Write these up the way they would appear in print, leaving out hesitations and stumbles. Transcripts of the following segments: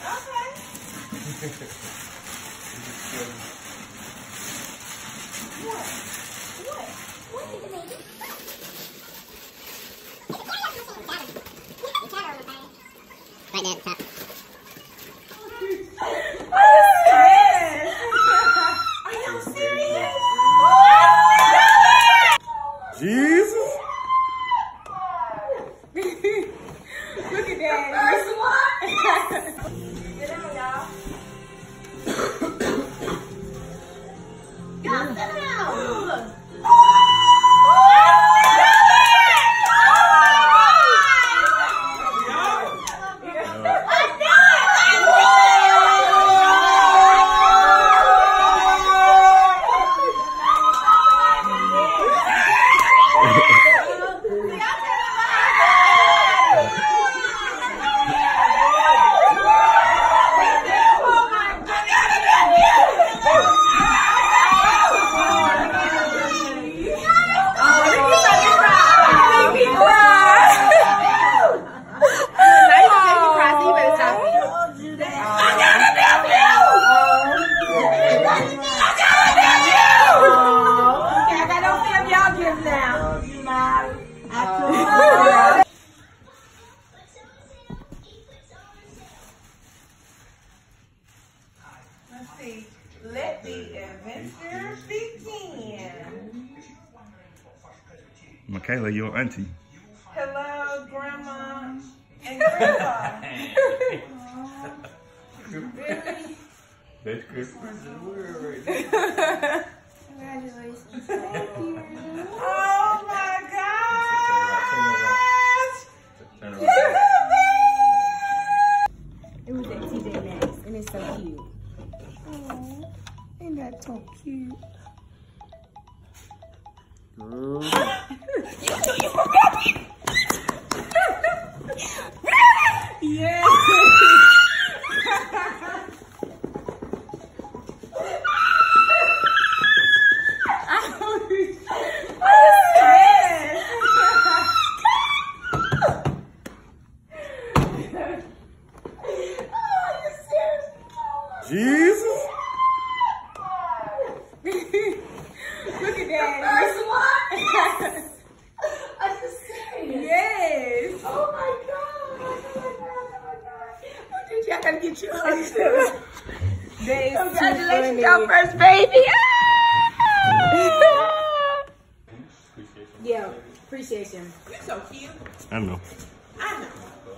Right there at the top. Are you serious? Jesus! Look at that. Sit down, y'all. Y'all sit down. Let's see. Let the adventure begin. Michaela, your auntie. Hello, Grandma and Grandpa. That's Christmas. Congratulations. Oh my gosh! Turn It was at TJ Maxx, and it's so cute. Oh, ain't that so cute? Girl. Yeah. Jesus! Look at that. Are you serious? Yes. Oh my god. I gotta get you up too. Congratulations, your first baby. Yeah, appreciation. You're so cute. I know. I know.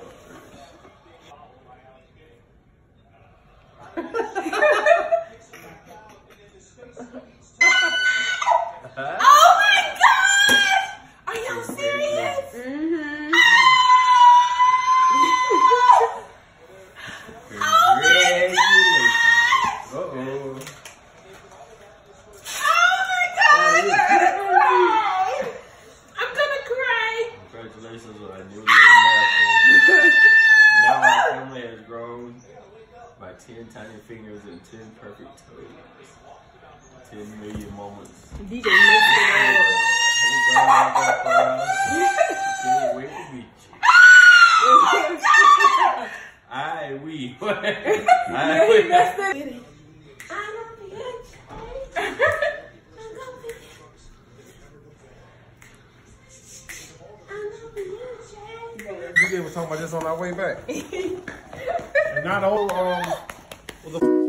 Oh my gosh! Are y'all serious? Mm-hmm. Oh my god! Uh-oh. Oh my god! I'm gonna cry! I'm gonna cry! Congratulations on a new little Now our family has grown by 10 tiny fingers and 10 perfect toes. 10 million moments. DJ messed it Can't wait to meet you. I we. I we. You gave us talking about this on our way back. And not all,